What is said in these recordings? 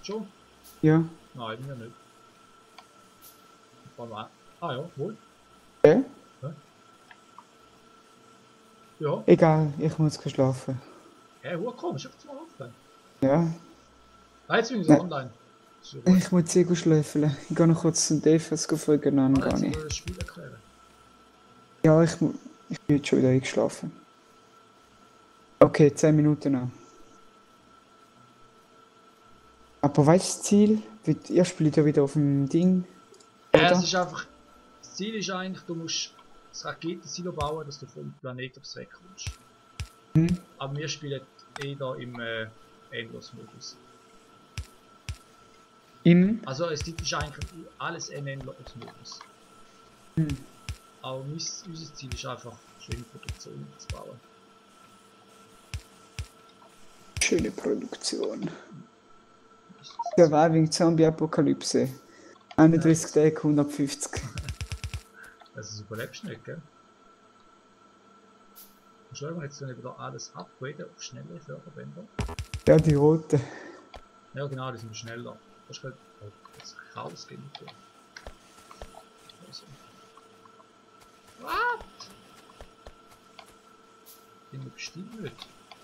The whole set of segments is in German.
Schon? Ja. Nein, mir nicht. Ah ja, wohl. Hä? Hä? Ja. Egal, ich muss schlafen. Hä, komm, ist einfach mal offen. Ja. Ah, jetzt bin ich so Nein. online. Ist ja gut. Ich muss sehr schlafen. Ich gehe noch kurz zum Dave fragen, dann Ah, jetzt gehe soll ich. das Spiel erklären. Ja, ich bin jetzt schon wieder eingeschlafen. Okay, 10 Minuten noch. Aber weißt du das Ziel? Ihr spielt ja wieder auf dem Ding. Ja, Oder? es ist einfach. Das Ziel ist eigentlich, du musst das Raketensilo bauen, dass du vom Planeten aufs wegkommst. Hm? Aber wir spielen da im Endlos-Modus. Also es gibt eigentlich alles im Endlos-Modus. Hm. Aber unser Ziel ist einfach, schöne Produktion zu bauen. Schöne Produktion. Surviving Zombie Apokalypse. 31 Tage, 150. Also das überlebst du nicht, gell? Schauen wir jetzt wieder alles upgraden auf schnelle Förderbänder. Ja, die rote. Ja genau, die sind schneller. Das ist halt das Chaos gehen. Also. What? Bin ich bestimmt nicht.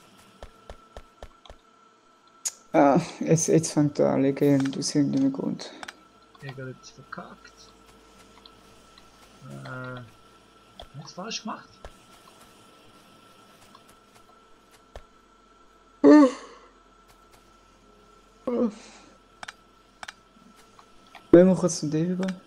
Ah, jetzt fängt er an liegen, aus irgendeinem Grund. Ich habe jetzt verkackt. Nichts falsch gemacht. Wollen wir kurz zum Dave gehen?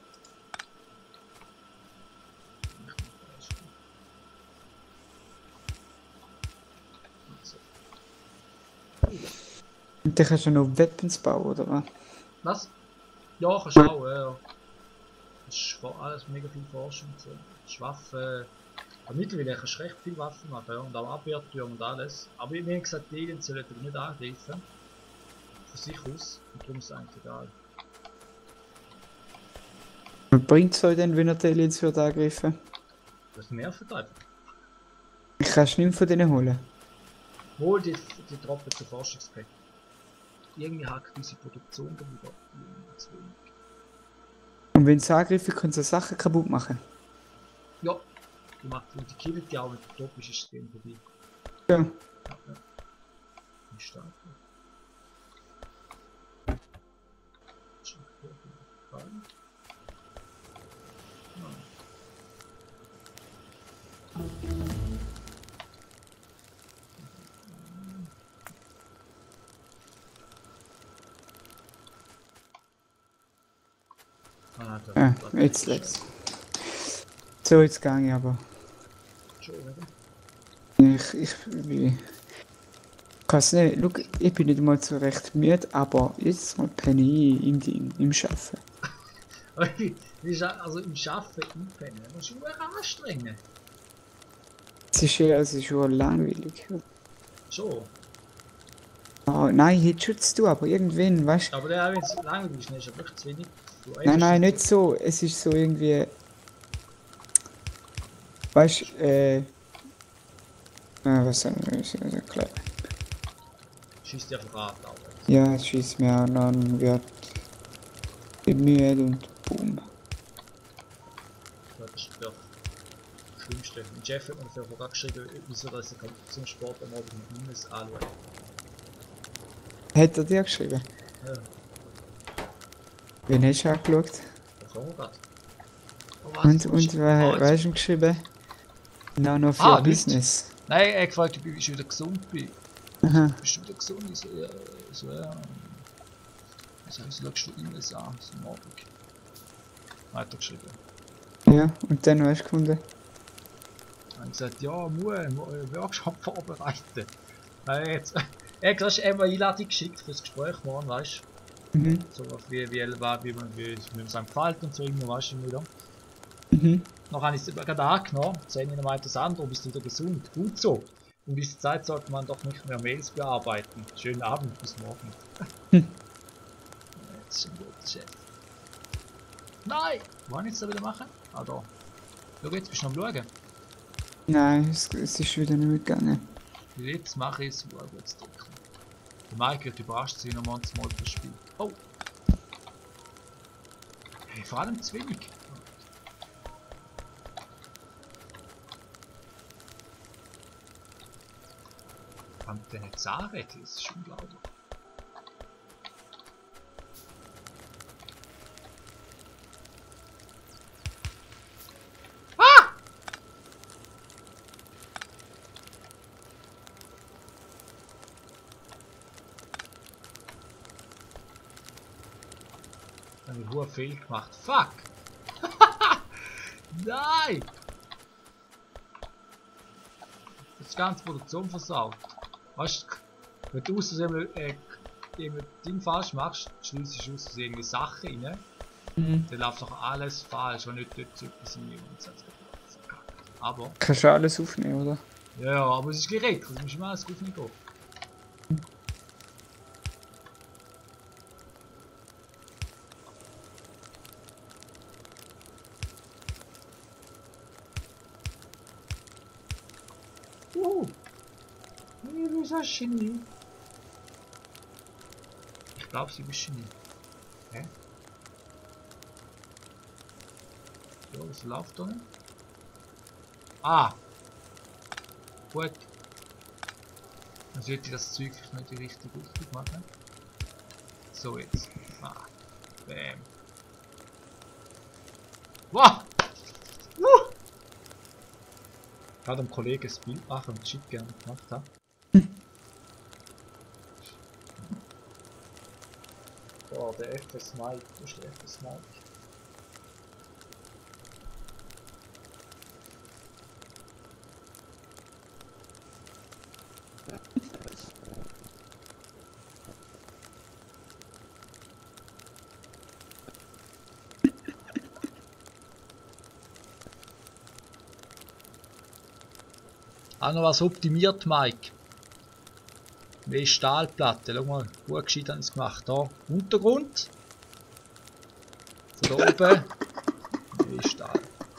Und dann kannst du noch Weapons bauen, oder was? Was? Ja, kannst du auch, ja. Das ist alles mega viel Forschung. So. Waffen. Aber mittlerweile kannst du recht viel Waffen machen, ja. Und auch Abwehrtürme und alles. Aber wie gesagt, die Aliens sollen nicht angreifen. Von sich aus. Und darum ist es eigentlich egal. Was bringt es euch denn, wenn ihr die Aliens angreifen? Das nervt einfach. Ich kann nicht mehr von denen holen. Hol die Troppe zu Forschungspack. Irgendwie hackt unsere Produktion dann wieder zu wenig. Und wenn sie angreifen, können sie Sachen kaputt machen. Ja, die macht die killt die auch mit utopischen System vorbei. Ja. Ja. Nicht stark. Ah, jetzt legt's. So, jetzt gehe ich aber. Ich kann's nicht. Schau, ich bin nicht mal so recht müde, aber jetzt mal penne ich im Ding, im Schaffen. Also im Schaffen einpennen, das ist schon anstrengend. Es ist schon langweilig. Schon. Oh, nein, ich hätte schon zu tun, aber irgendwann, weißt du. Aber wenn es langweilig ist, ist es wirklich zu wenig. Nein, nicht so. Es ist so irgendwie. Weißt du, was soll ich erklären? Schießt ja einfach an, Arbeit. Ja, es schießt mir an, dann wird müde und boom. Das ist das Schlimmste. Und Jeff hat mir dafür vorher geschrieben, wieso dass er zum Sport am Abend mit Minus anschaut. Hat er dir geschrieben? Ja. Wen hast du angeschaut? Das haben wir grad. Und was hast du ihm geschrieben? None of your business. Nein, er hat gefragt, ob ich wieder gesund bin. Aha. Bist du wieder gesund? Ich so, ja. So, ja. Das heißt, schaust du Minus an, so am Abend. Weiter geschrieben. Ja, und dann hast du gefunden? Er hat gesagt, ja, Workshop vorbereiten. Er hat gerade eine Einladung geschickt für das Gespräch morgen, weißt du? Mhm. So wie man seinem verhalten und so immer, weißt du, wieder. Mhm. Noch habe ich es gerade angenommen, 10 Minuten meinte Sandro, bist du wieder gesund? Gut so. Um diese Zeit sollte man doch nicht mehr Mails bearbeiten. Schönen Abend, bis morgen. Jetzt sind wir Chef. Nein! Wollen wir jetzt da wieder machen? Ah, da. Schau, jetzt bist du noch am Schauen. Nein, es ist wieder nicht gegangen. Jetzt mache ich es, wo jetzt drücken. Der Mike wird überrascht sein, wenn er mal das Spiel. Oh! Hey, vor allem zu wenig. Und der hat Zahnräder, das ist unglaublich. Ich habe einen Fehler gemacht. Fuck! Nein! Das ist ganz Produktion versaut. Weißt du, wenn du aus Ding falsch machst, schließt du aus irgendwie Sachen rein, dann läuft doch alles falsch, wenn nicht dort etwas in und aber. Kannst du alles aufnehmen, oder? Ja, aber es ist direkt, das musst du mal alles aufnehmen gehen. Du bist ein Genie. Ich glaube, sie ist Genie. Hä? Ja, was läuft da nicht? Ah! Gut. Dann sollte ich das Zeug nicht die richtige Richtung machen. So jetzt. Ah. Bam. Wow! Ich habe einem Kollegen ein Bild machen und Shit gerne gemacht habe. Oh, der FS Mike. Wo ist der FS Mike? Auch noch was optimiert, Mike. Mehr Stahlplatte. Schau mal, gut gescheit haben sie es gemacht. Hier, Untergrund. Von da oben. Mehr Stahl.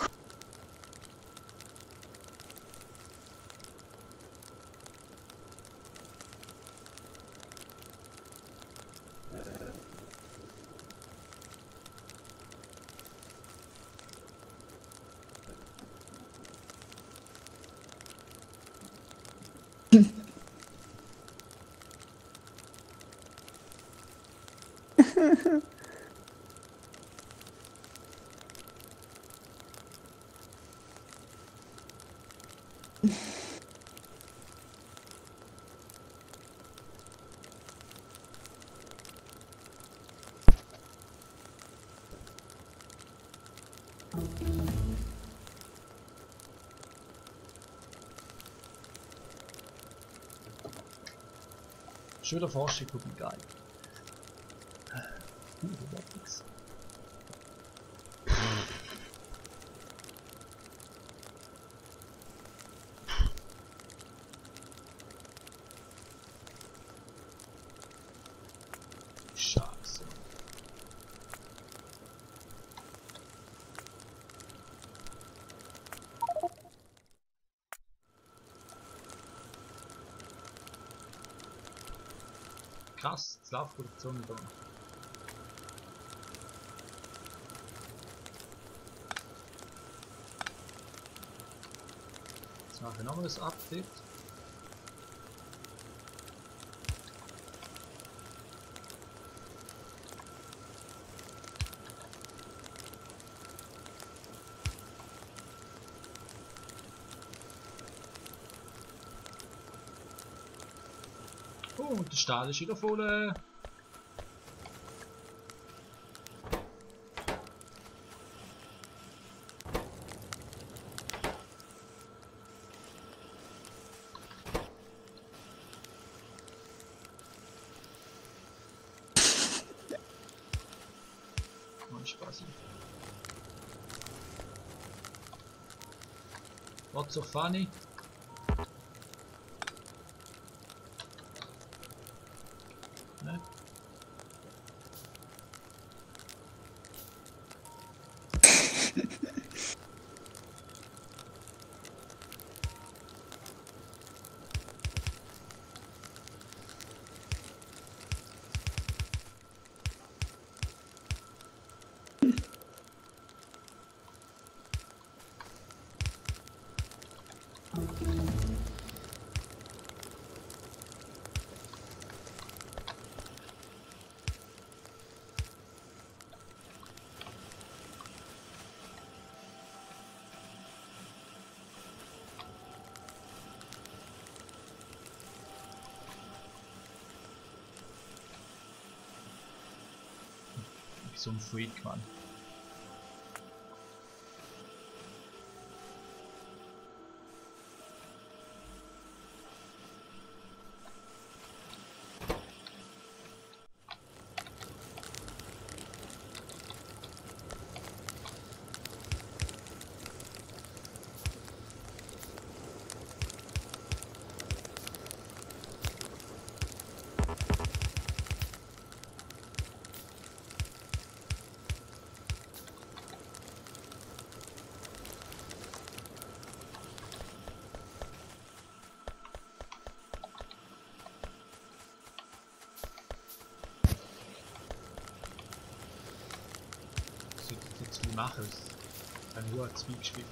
Schöner Forschung, wie geil. Robotics. Scheiße. Krass, jetzt läuft Produktion da. Jetzt mache ich nochmal das Update. Oh, und der Stahl ist wieder voll. Oh, Spaß. What's so funny? Ne? So ein Freak, Mann. Was sollte ich jetzt wie machen? Ich habe nur zwei gespielt.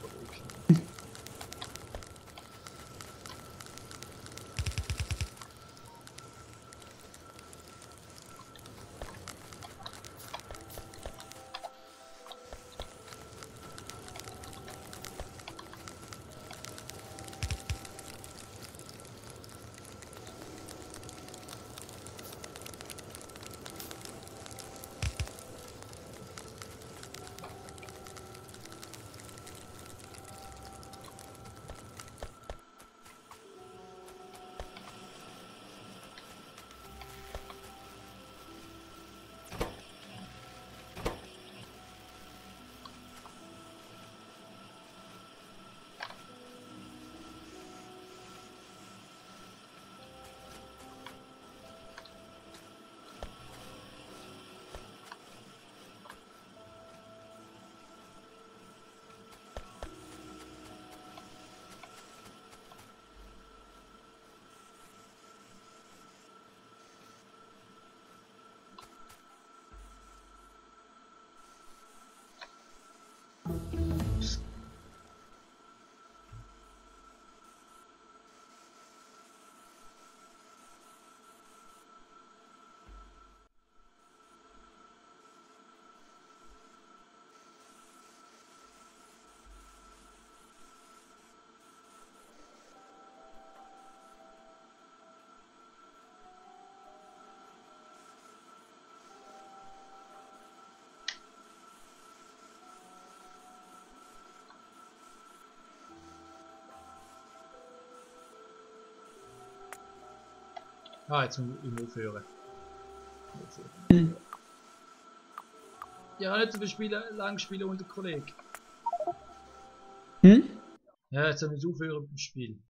Ah, jetzt muss ich aufhören. Ja, nicht so viel spielen, lang spielen unter Kollegen. Hm? Ja, jetzt muss ich aufhören beim Spiel.